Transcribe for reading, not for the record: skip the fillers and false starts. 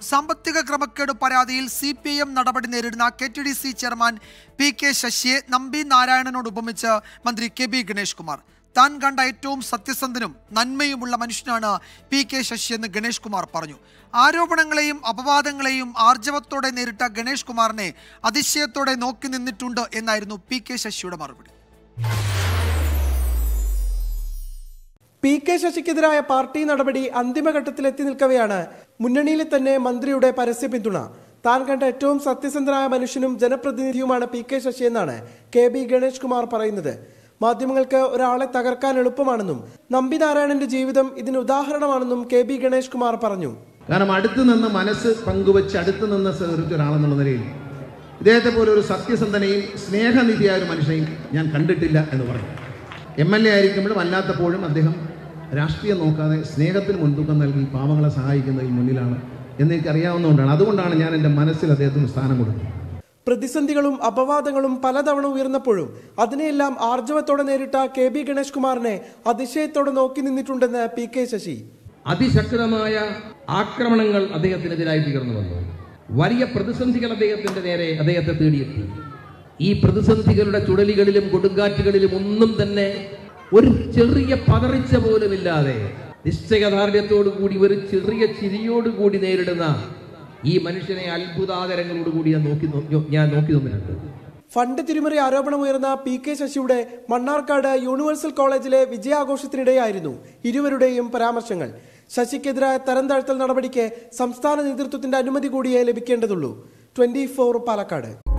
സാമ്പത്തിക ക്രമക്കേട് പരാതിയിൽ CPIM നടപടി നേരിടുന്ന KTDC ചെയർമാൻ PK ശശിയെ നമ്പി നാരായണനോട് ഉപമിച്ച് മന്ത്രി KB ഗണേഷ് കുമാർ. താൻ കണ്ട ഏറ്റവും സത്യസന്ധനും നന്മയുമുള്ള മനുഷ്യനാണ് PK ശശി എന്ന് ഗണേഷ് കുമാർ പറഞ്ഞു. ആരോപണങ്ങളെയും അപവാദങ്ങളെയും ആർജവത്തോടെ നേരിട്ട ഗണേഷ് കുമാറിനെ അതിശയത്തോടെ നോക്കി നിന്നിട്ടുണ്ട് എന്നായിരുന്നു PK ശശിയുടെ മറുപടി. PK ശശിക്കെതിരായ പാർട്ടി നടപടി അന്തിമഘട്ടത്തിലെത്തി നിൽക്കവെയാണ് മുന്നണിയിലെ തന്നെ മന്ത്രിയുടെ പരസ്യ പിന്തുണ. താൻ കണ്ട ഏറ്റവും സത്യസന്ധനായ മനുഷ്യനും ജനപ്രതിനിധിയുമാണ് PK ശശി എന്നാണ് KB ഗണേഷ് കുമാർ പറയുന്നത്. മാധ്യമങ്ങൾക്ക് ഒരാളെ തകർക്കാൻ എളുപ്പമാണെന്നും നമ്പി നാരായണന്റെ ജീവിതം ഇതിന് ഉദാഹരണമാണെന്നും KB ഗണേഷ് കുമാർ പറഞ്ഞു. കാരണം അടുത്തു നിന്ന് മനസ്സ് പങ്കുവെച്ച് അടുത്തു നിന്ന് ഒരാളെന്നുള്ള നിലയിൽ ഇദ്ദേഹത്തെ പോലെ ഒരു സത്യസന്ധനെയും സ്നേഹനിധിയായ ഒരു മനുഷ്യനെയും ഞാൻ കണ്ടിട്ടില്ല എന്ന് പറയും. MLA ആയിരിക്കുമ്പോഴും അല്ലാത്തപ്പോഴും അദ്ദേഹം രാഷ്ട്രീയം നോക്കാതെ സ്നേഹത്തിന് മുൻതൂക്കം നൽകി പാവങ്ങളെ സഹായിക്കുന്നതിൽ മുന്നിലാണ് എന്നെനിക്കറിയാവുന്നതുകൊണ്ടാണ്. അതുകൊണ്ടാണ് ഞാൻ എൻ്റെ മനസ്സിൽ അദ്ദേഹത്തിന് സ്ഥാനം കൊടുക്കുന്നത്. പ്രതിസന്ധികളും അപവാദങ്ങളും പലതവണ ഉയർന്നപ്പോഴും അതിനെയെല്ലാം ആർജവത്തോടെ നേരിട്ട KB ഗണേഷ് കുമാറിനെ അതിശയത്തോടെ നോക്കി നിന്നിട്ടുണ്ടെന്ന് PK ശശി. അതിശക്തമായ ആക്രമണങ്ങൾ അദ്ദേഹത്തിനെതിരായി ഉയർന്നു വന്നു. വലിയ പ്രതിസന്ധികൾ അദ്ദേഹത്തെ തേടിയെത്തി. ഈ പ്രതിസന്ധികളുടെ ചുഴലികളിലും കൊടുങ്കാറ്റുകളിലും ഒന്നും തന്നെ ഒരു ചെറിയ പതറിച്ച പോലുമില്ലാതെ നിശ്ചയദാർഢ്യത്തോടു കൂടി ഒരു ചെറിയ ചിരിയോടുകൂടി നേരിടുന്ന ഈ മനുഷ്യനെ അത്ഭുതാതരങ്ങളോടുകൂടി ഞാൻ നോക്കി നിന്നിട്ടുണ്ട്. ഫണ്ട് തിരിമറി ആരോപണം ഉയർന്ന PK ശശിയുടെ മണ്ണാർക്കാട് യൂണിവേഴ്സൽ കോളേജിലെ വിജയാഘോഷത്തിനിടെയായിരുന്നു ഇരുവരുടെയും പരാമർശങ്ങൾ. ശശിക്കെതിരായ തരം താഴ്ത്തൽ നടപടിക്ക് സംസ്ഥാന നേതൃത്വത്തിന്റെ അനുമതി കൂടിയേ ലഭിക്കേണ്ടതുള്ളൂ. 24 പാലക്കാട്.